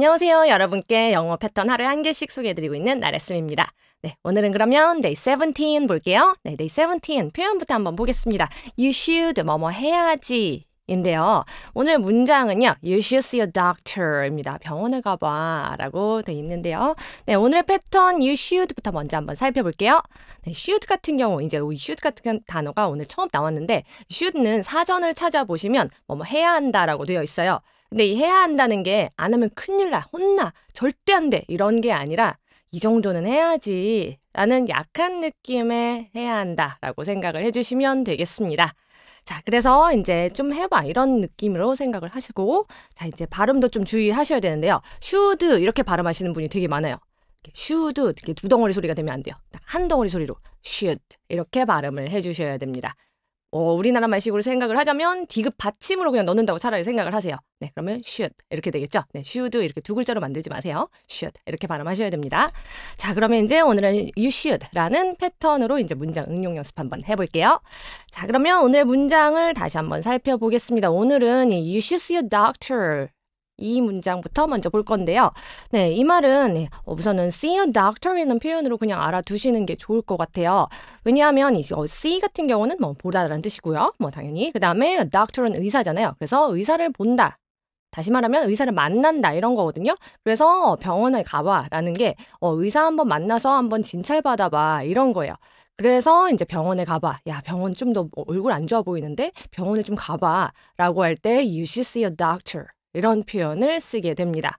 안녕하세요. 여러분께 영어 패턴 하루에 한 개씩 소개해드리고 있는 나레슨입니다. 네, 오늘은 그러면 Day 17 볼게요. 네, Day 17 표현부터 한번 보겠습니다. You should 뭐뭐 해야지 인데요. 오늘 문장은요. You should see a doctor 입니다. 병원에 가봐 라고 돼 있는데요. 네, 오늘의 패턴 You should부터 먼저 한번 살펴볼게요. 네, should 같은 경우 이제 should 같은 단어가 오늘 처음 나왔는데 should는 사전을 찾아보시면 뭐뭐 해야 한다라고 되어 있어요. 근데 이 해야 한다는 게 안 하면 큰일 나, 혼나, 절대 안 돼 이런 게 아니라 이 정도는 해야지 라는 약한 느낌의 해야 한다라고 생각을 해주시면 되겠습니다. 자, 그래서 이제 좀 해봐 이런 느낌으로 생각을 하시고 자, 이제 발음도 좀 주의하셔야 되는데요. should 이렇게 발음하시는 분이 되게 많아요. should 이렇게 두 덩어리 소리가 되면 안 돼요. 딱 한 덩어리 소리로 should 이렇게 발음을 해주셔야 됩니다. 우리나라 말식으로 생각을 하자면 디귿 받침으로 그냥 넣는다고 차라리 생각을 하세요. 네, 그러면 should 이렇게 되겠죠. 네, should 이렇게 두 글자로 만들지 마세요. should 이렇게 발음하셔야 됩니다. 자, 그러면 이제 오늘은 you should라는 패턴으로 이제 문장 응용 연습 한번 해볼게요. 자, 그러면 오늘 문장을 다시 한번 살펴보겠습니다. 오늘은 you should see a doctor 이 문장부터 먼저 볼 건데요. 네, 이 말은 우선은 see a doctor이라는 표현으로 그냥 알아두시는 게 좋을 것 같아요. 왜냐하면 see 같은 경우는 뭐 보다라는 뜻이고요. 뭐 당연히 그 다음에 doctor은 의사잖아요. 그래서 의사를 본다. 다시 말하면 의사를 만난다 이런 거거든요. 그래서 병원에 가봐라는 게 의사 한번 만나서 한번 진찰 받아봐 이런 거예요. 그래서 이제 병원에 가봐. 야, 병원 좀 더 얼굴 안 좋아 보이는데 병원에 좀 가봐 라고 할 때 you should see a doctor 이런 표현을 쓰게 됩니다.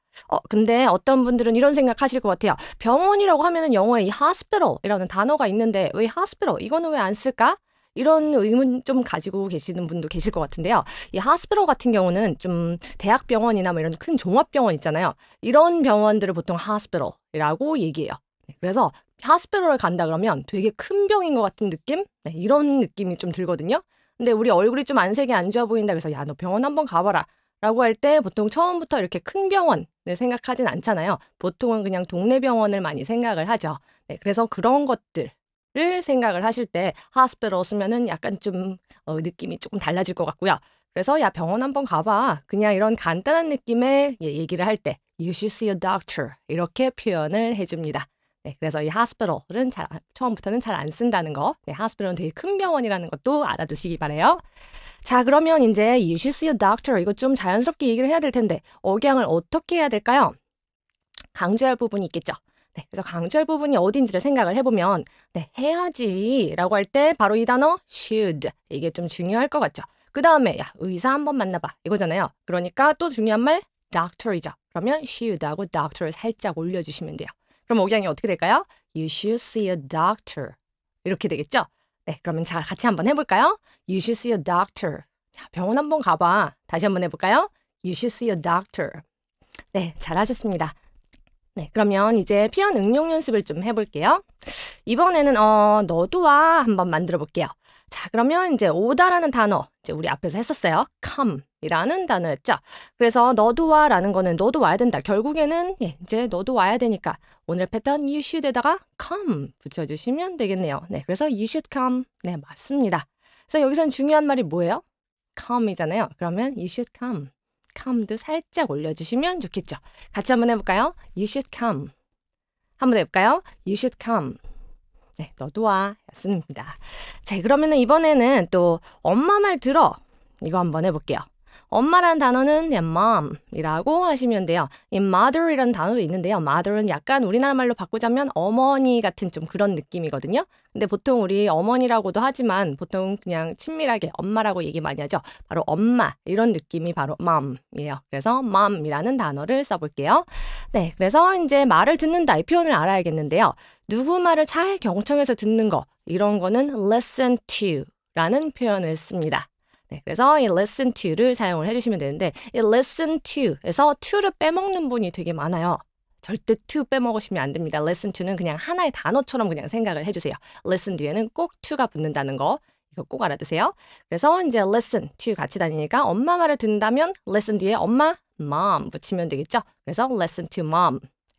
근데 어떤 분들은 이런 생각 하실 것 같아요. 병원이라고 하면은 영어에 이 hospital이라는 단어가 있는데 왜 hospital? 이거는 왜 안 쓸까? 이런 의문 좀 가지고 계시는 분도 계실 것 같은데요. 이 hospital 같은 경우는 좀 대학병원이나 뭐 이런 큰 종합병원 있잖아요. 이런 병원들을 보통 hospital이라고 얘기해요. 그래서 hospital을 간다 그러면 되게 큰 병인 것 같은 느낌? 네, 이런 느낌이 좀 들거든요. 근데 우리 얼굴이 좀 안색이 안 좋아 보인다 그래서 야, 너 병원 한번 가봐라. 라고 할 때 보통 처음부터 이렇게 큰 병원을 생각하진 않잖아요. 보통은 그냥 동네 병원을 많이 생각을 하죠. 네, 그래서 그런 것들을 생각을 하실 때 hospital 쓰면은 약간 좀 느낌이 조금 달라질 것 같고요. 그래서 야, 병원 한번 가봐. 그냥 이런 간단한 느낌의 얘기를 할 때 you should see a doctor 이렇게 표현을 해줍니다. 네, 그래서 이 hospital은 처음부터는 잘 안 쓴다는 거. 네, hospital은 되게 큰 병원이라는 것도 알아두시기 바라요. 자, 그러면 이제 you should see a doctor 이거 좀 자연스럽게 얘기를 해야 될 텐데 억양을 어떻게 해야 될까요? 강조할 부분이 있겠죠. 네, 그래서 강조할 부분이 어딘지를 생각을 해보면 네, 해야지 라고 할 때 바로 이 단어 should 이게 좀 중요할 것 같죠. 그 다음에 야, 의사 한번 만나봐 이거잖아요. 그러니까 또 중요한 말 doctor이죠. 그러면 should하고 doctor를 살짝 올려주시면 돼요. 그럼 억양이 어떻게 될까요? You should see a doctor 이렇게 되겠죠? 네, 그러면 자, 같이 한번 해볼까요? You should see a doctor. 자, 병원 한번 가봐. 다시 한번 해볼까요? You should see a doctor. 네, 잘하셨습니다. 네, 그러면 이제 표현 응용 연습을 좀 해볼게요. 이번에는 너도 와 한번 만들어 볼게요. 자, 그러면 이제 오다라는 단어 이제 우리 앞에서 했었어요. come이라는 단어였죠. 그래서 너도 와라는 거는 너도 와야 된다. 결국에는 이제 너도 와야 되니까 오늘 패턴 you should에다가 come 붙여주시면 되겠네요. 네, 그래서 you should come. 네, 맞습니다. 그래서 여기서는 중요한 말이 뭐예요? come이잖아요. 그러면 you should come. come도 살짝 올려주시면 좋겠죠. 같이 한번 해볼까요? You should come. 한번 해볼까요? You should come. 네, 너도 와 였습니다. 자, 그러면은 이번에는 또 엄마 말 들어 이거 한번 해볼게요. 엄마라는 단어는 mom이라고 하시면 돼요. 이 mother이라는 단어도 있는데요. mother은 약간 우리나라 말로 바꾸자면 어머니 같은 좀 그런 느낌이거든요. 근데 보통 우리 어머니라고도 하지만 보통 그냥 친밀하게 엄마라고 얘기 많이 하죠. 바로 엄마 이런 느낌이 바로 mom이에요. 그래서 mom이라는 단어를 써볼게요. 네, 그래서 이제 말을 듣는다 이 표현을 알아야겠는데요. 누구 말을 잘 경청해서 듣는 거 이런 거는 listen to라는 표현을 씁니다. 네, 그래서 이 listen to를 사용을 해주시면 되는데 이 listen to에서 to를 빼먹는 분이 되게 많아요. 절대 to 빼먹으시면 안 됩니다. listen to는 그냥 하나의 단어처럼 그냥 생각을 해주세요. listen 뒤에는 꼭 to가 붙는다는 거 이거 꼭 알아두세요. 그래서 이제 listen to 같이 다니니까 엄마 말을 듣는다면 listen 뒤에 엄마, mom 붙이면 되겠죠. 그래서 listen to mom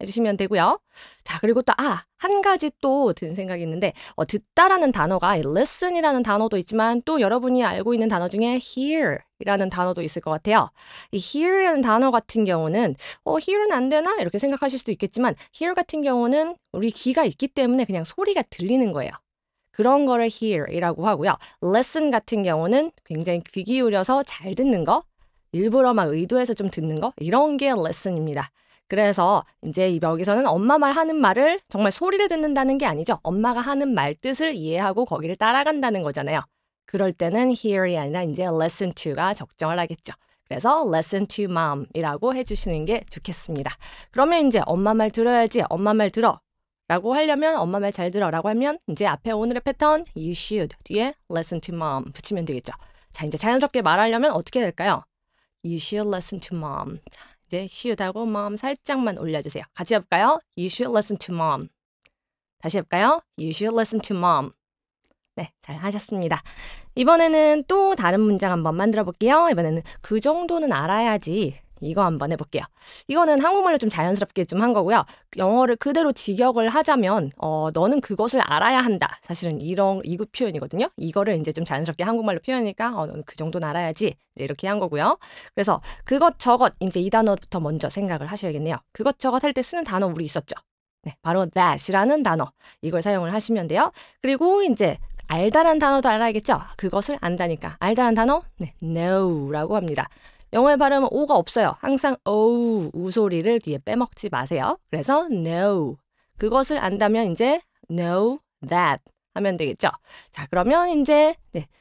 해주시면 되고요. 자, 그리고 또 한 가지 또 든 생각이 있는데 듣다라는 단어가 listen이라는 단어도 있지만 또 여러분이 알고 있는 단어 중에 hear이라는 단어도 있을 것 같아요. 이 hear이라는 단어 같은 경우는 hear은 안 되나? 이렇게 생각하실 수도 있겠지만 hear 같은 경우는 우리 귀가 있기 때문에 그냥 소리가 들리는 거예요. 그런 거를 hear이라고 하고요. listen 같은 경우는 굉장히 귀 기울여서 잘 듣는 거, 일부러 막 의도해서 좀 듣는 거, 이런 게 listen입니다. 그래서 이제 여기서는 엄마 말 하는 말을 정말 소리를 듣는다는 게 아니죠. 엄마가 하는 말 뜻을 이해하고 거기를 따라간다는 거잖아요. 그럴 때는 hear이 아니라 이제 listen to가 적정을 하겠죠. 그래서 listen to mom이라고 해주시는 게 좋겠습니다. 그러면 이제 엄마 말 들어야지, 엄마 말 들어 라고 하려면 엄마 말 잘 들어 라고 하면 이제 앞에 오늘의 패턴 you should 뒤에 listen to mom 붙이면 되겠죠. 자, 이제 자연스럽게 말하려면 어떻게 될까요? You should listen to mom. 자, 이제 should하고 mom 살짝만 올려주세요. 같이 해볼까요? You should listen to mom. 다시 해볼까요? You should listen to mom. 네, 잘 하셨습니다. 이번에는 또 다른 문장 한번 만들어 볼게요. 이번에는 그 정도는 알아야지. 이거 한번 해볼게요. 이거는 한국말로 좀 자연스럽게 좀 한 거고요. 영어를 그대로 직역을 하자면 너는 그것을 알아야 한다. 사실은 이거 표현이거든요. 이거를 이제 좀 자연스럽게 한국말로 표현하니까 너는 그 정도는 알아야지. 이렇게 한 거고요. 그래서 그것 저것 이제 이 단어부터 먼저 생각을 하셔야겠네요. 그것 저것 할 때 쓰는 단어 우리 있었죠. 네, 바로 that이라는 단어. 이걸 사용을 하시면 돼요. 그리고 이제 알다란 단어도 알아야겠죠. 그것을 안다니까. 알다란 단어? 네, know라고 합니다. 영어의 발음은 O가 없어요. 항상 U 소리를 뒤에 빼먹지 마세요. 그래서 know. 그것을 안다면 이제 know that 하면 되겠죠. 자, 그러면 이제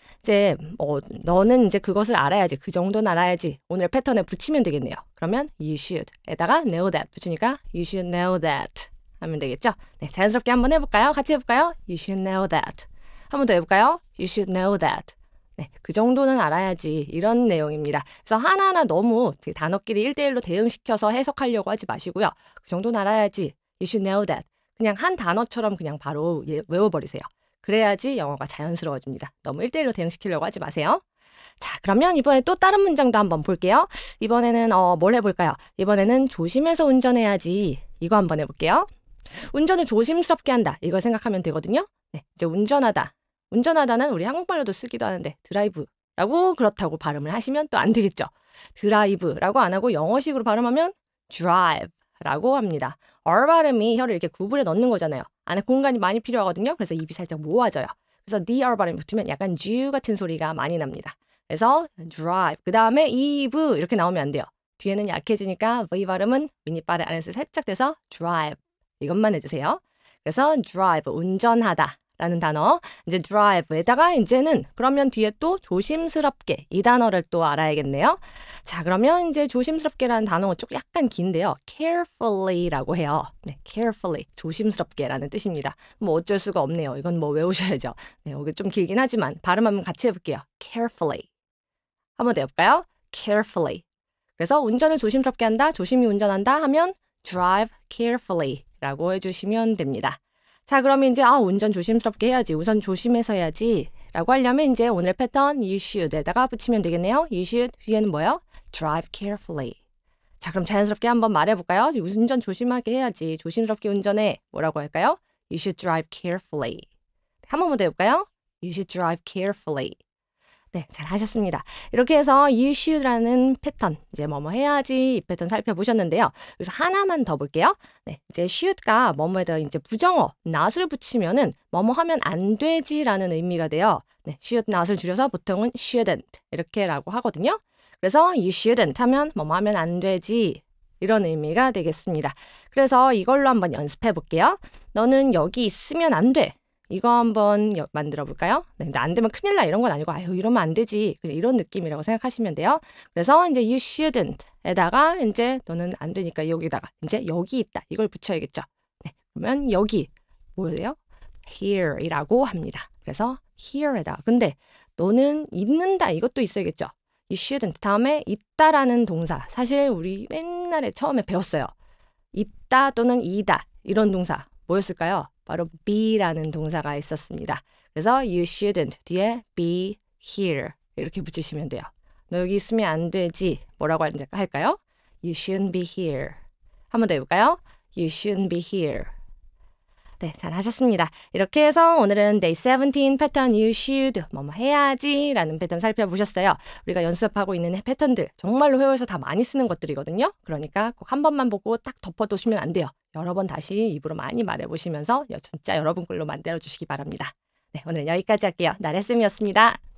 너는 이제 그것을 알아야지. 그 정도는 알아야지. 오늘 패턴에 붙이면 되겠네요. 그러면 you should에다가 know that 붙이니까 you should know that 하면 되겠죠. 네, 자연스럽게 한번 해볼까요? 같이 해볼까요? You should know that. 한 번 더 해볼까요? You should know that. 네, 그 정도는 알아야지 이런 내용입니다. 그래서 하나하나 너무 단어끼리 1대1로 대응시켜서 해석하려고 하지 마시고요. 그 정도는 알아야지. You should know that. 그냥 한 단어처럼 그냥 바로 외워버리세요. 그래야지 영어가 자연스러워집니다. 너무 1대1로 대응시키려고 하지 마세요. 자, 그러면 이번에 또 다른 문장도 한번 볼게요. 이번에는 뭘 해볼까요? 이번에는 조심해서 운전해야지. 이거 한번 해볼게요. 운전을 조심스럽게 한다. 이걸 생각하면 되거든요. 네, 이제 운전하다는 우리 한국말로도 쓰기도 하는데 드라이브라고 그렇다고 발음을 하시면 또 안 되겠죠. 드라이브라고 안 하고 영어식으로 발음하면 drive라고 합니다. R 발음이 혀를 이렇게 구부려 넣는 거잖아요. 안에 공간이 많이 필요하거든요. 그래서 입이 살짝 모아져요. 그래서 DR 발음이 붙으면 약간 G 같은 소리가 많이 납니다. 그래서 drive 그 다음에 이브 이렇게 나오면 안 돼요. 뒤에는 약해지니까 V 발음은 미니바를 안에서 살짝 돼서 drive 이것만 해주세요. 그래서 drive 운전하다 라는 단어 이제 drive에다가 이제는 그러면 뒤에 또 조심스럽게 이 단어를 또 알아야겠네요. 자, 그러면 이제 조심스럽게라는 단어가 좀 약간 긴데요. carefully라고 해요. 네, carefully 조심스럽게 라는 뜻입니다. 뭐 어쩔 수가 없네요. 이건 뭐 외우셔야죠. 네, 이게 좀 길긴 하지만 발음하면 같이 해볼게요. carefully 한번 더 해볼까요? carefully 그래서 운전을 조심스럽게 한다, 조심히 운전한다 하면 drive carefully 라고 해주시면 됩니다. 자, 그러면 이제 운전 조심스럽게 해야지. 우선 조심해서 해야지. 라고 하려면 이제 오늘 패턴 you should에다가 붙이면 되겠네요. you should 뒤에는 뭐예요? drive carefully. 자, 그럼 자연스럽게 한번 말해볼까요? 운전 조심하게 해야지. 조심스럽게 운전해. 뭐라고 할까요? You should drive carefully. 한 번만 더 해볼까요? You should drive carefully. 네, 잘 하셨습니다. 이렇게 해서 you should라는 패턴, 이제 뭐뭐 해야지 이 패턴 살펴보셨는데요. 그래서 하나만 더 볼게요. 네, 이제 should가 뭐뭐에다 이제 부정어, not을 붙이면은 뭐뭐 하면 안 되지라는 의미가 돼요. 네, should not을 줄여서 보통은 shouldn't 이렇게라고 하거든요. 그래서 you shouldn't 하면 뭐뭐 하면 안 되지 이런 의미가 되겠습니다. 그래서 이걸로 한번 연습해 볼게요. 너는 여기 있으면 안 돼. 이거 한번 만들어 볼까요? 네, 근데 안 되면 큰일 나 이런 건 아니고 아유 이러면 안 되지 이런 느낌이라고 생각하시면 돼요. 그래서 이제 you shouldn't에다가 이제 너는 안 되니까 여기다가 이제 여기 있다 이걸 붙여야겠죠. 네, 그러면 여기 뭐예요? here이라고 합니다. 그래서 here에다가 근데 너는 있는다 이것도 있어야겠죠. you shouldn't 다음에 있다라는 동사 사실 우리 맨날에 처음에 배웠어요. 있다 또는 이다 이런 동사 뭐였을까요? 바로 be라는 동사가 있었습니다. 그래서 you shouldn't 뒤에 be here 이렇게 붙이시면 돼요. 너 여기 있으면 안 되지. 뭐라고 할까요? You shouldn't be here. 한 번 더 해볼까요? You shouldn't be here. 네, 잘하셨습니다. 이렇게 해서 오늘은 Day 17 패턴 You should 뭐뭐 해야지 라는 패턴 살펴보셨어요. 우리가 연습하고 있는 패턴들 정말로 회화에서 다 많이 쓰는 것들이거든요. 그러니까 꼭 한 번만 보고 딱 덮어두시면 안 돼요. 여러 번 다시 입으로 많이 말해보시면서 진짜 여러분 걸로 만들어주시기 바랍니다. 네, 오늘 여기까지 할게요. 나래쌤이었습니다.